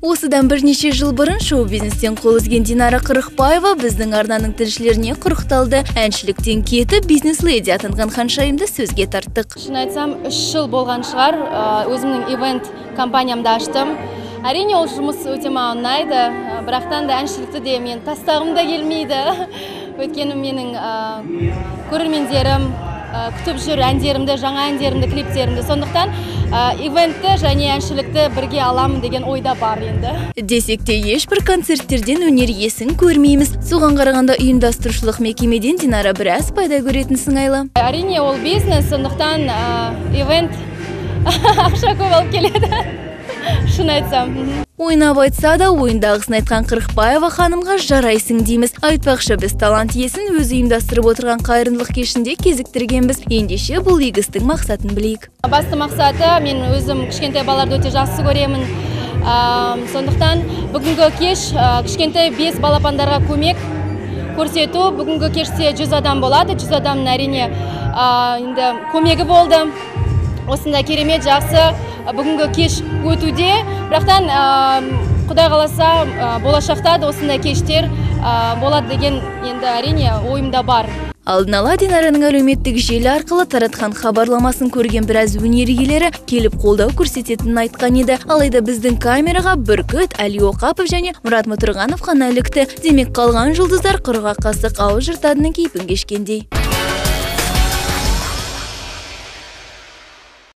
Осыдан бірнеше жыл бұрын шоу-бизнестен қол үзген Динара Қырықбаева біздің арнаның тілшілеріне құрықталды. Әншіліктен кетіп, бизнес-леди атанған ханшайымды сөзге тарттық. Шын айтсам, 3 жыл болған шығар, өзімнің ивент компаниямды аштым. Әрине ол жұмыс өте маған ұнайды, бірақтан да әншілікті де мен тастағым да келмейді. Өйткені менің көрермендерім күтіп жүр әндерімді, жаңа әндерімді, клиптерімді. Сондықтан ивентті және әншілікті бірге аламын деген ойда бар енді. Десек те ешбір концерттерден өнер иесін көрмейміз. Соған қарағанда ұйымдастырушылық мекемеден Динара біраз пайда көретін сыңайлы. Әрине ол бизнес, сондықтан ивент ақша көп алып келеді. Шын айтсам. Ойнап айтса да, ойындағысын айтқан Қырықбаева ханымға жарайсың дейміз. Айтпақшы, біз талант иесін өзі ұйымдастырып отырған қайырымдылық кешінде кезіктіргенбіз. Ендеше бұл игі істің мақсатын білейік. Басты мақсаты, мен өзім кішкентай балаларды өте жақсы көремін. Сондықтан бүгінгі кеш кішкентай 5 балапандарға көмек көрсету. Бүгінгі кеште 100 адам болады. 100 адамның әрине көмегі болды. Осында керемет жақсы бүгінгі кеш өтуде. Бірақтан Құдай қаласа болашақта да осындай кештер болады деген енді әрине ойымда бар. Алдын ала Динараның әлеуметтік желі арқылы таратқан хабарламасын көрген біраз өнер иелері келіп қолдау көрсететінін айтқан еді. Алайда біздің камераға Бүркіт, Әли Оқапов және Мұрат Мұтырғанов қана ілікті. Демек қалған жұлдыздар құрғақ қасық ауыз жыртадының кейпін кешкендей.